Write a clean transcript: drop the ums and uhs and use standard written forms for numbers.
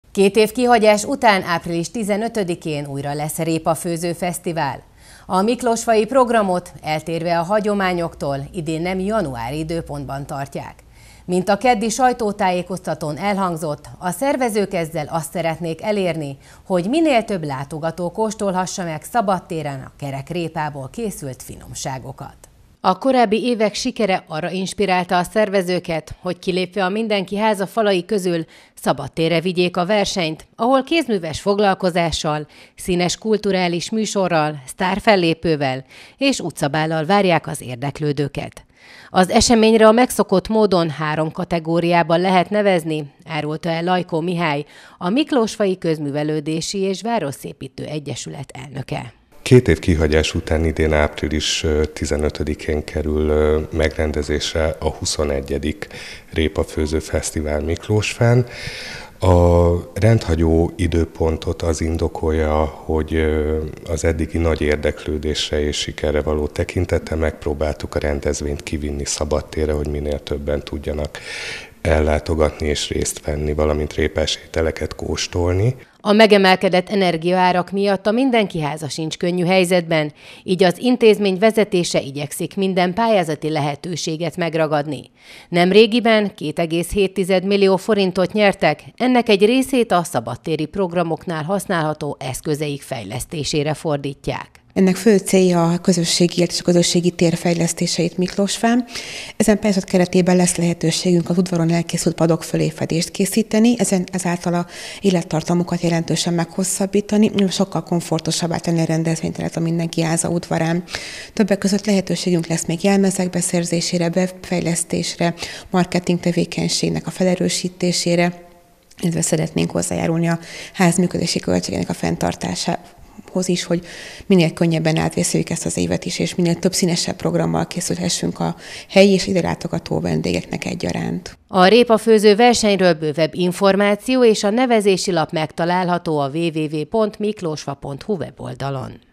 2 év kihagyás után április 15-én újra lesz Répafőző Fesztivál. A miklósfaji programot eltérve a hagyományoktól idén nem januári időpontban tartják. Mint a keddi sajtótájékoztatón elhangzott, a szervezők ezzel azt szeretnék elérni, hogy minél több látogató kóstolhassa meg szabadtéren a kerek répából készült finomságokat. A korábbi évek sikere arra inspirálta a szervezőket, hogy kilépve a Mindenki Háza falai közül szabadtérre vigyék a versenyt, ahol kézműves foglalkozással, színes kulturális műsorral, sztárfellépővel és utcabállal várják az érdeklődőket. Az eseményre a megszokott módon 3 kategóriában lehet nevezni, árulta el Lajkó Mihály, a Miklósfaji Közművelődési és Városszépítő Egyesület elnöke. 2 év kihagyás után idén április 15-én kerül megrendezésre a 21. Répafőző Fesztivál Miklósfán. A rendhagyó időpontot az indokolja, hogy az eddigi nagy érdeklődésre és sikerre való tekintettel megpróbáltuk a rendezvényt kivinni szabadtérre, hogy minél többen tudjanak ellátogatni és részt venni, valamint répás ételeket kóstolni. A megemelkedett energiaárak miatt a Mindenki Háza sincs könnyű helyzetben, így az intézmény vezetése igyekszik minden pályázati lehetőséget megragadni. Nemrégiben 2,7 millió forintot nyertek, ennek egy részét a szabadtéri programoknál használható eszközeik fejlesztésére fordítják. Ennek fő célja a közösségi élet és a közösségi tér fejlesztéseit Miklósfán. Ezen pályázat keretében lesz lehetőségünk az udvaron elkészült padok fölé fedést készíteni, ezáltal a élettartamukat jelentősen meghosszabbítani, sokkal komfortosabbá tenni a rendezvényteret a Mindenki Háza udvarán. Többek között lehetőségünk lesz még jelmezek beszerzésére, befejlesztésre, marketing tevékenységnek a felerősítésére, illetve szeretnénk hozzájárulni a ház működési költségének a fenntartásához is, hogy minél könnyebben átvészeljük ezt az évet is, és minél több színesebb programmal készülhessünk a helyi és ide látogató vendégeknek egyaránt. A répafőző versenyről bővebb információ és a nevezési lap megtalálható a www.miklosfa.hu weboldalon.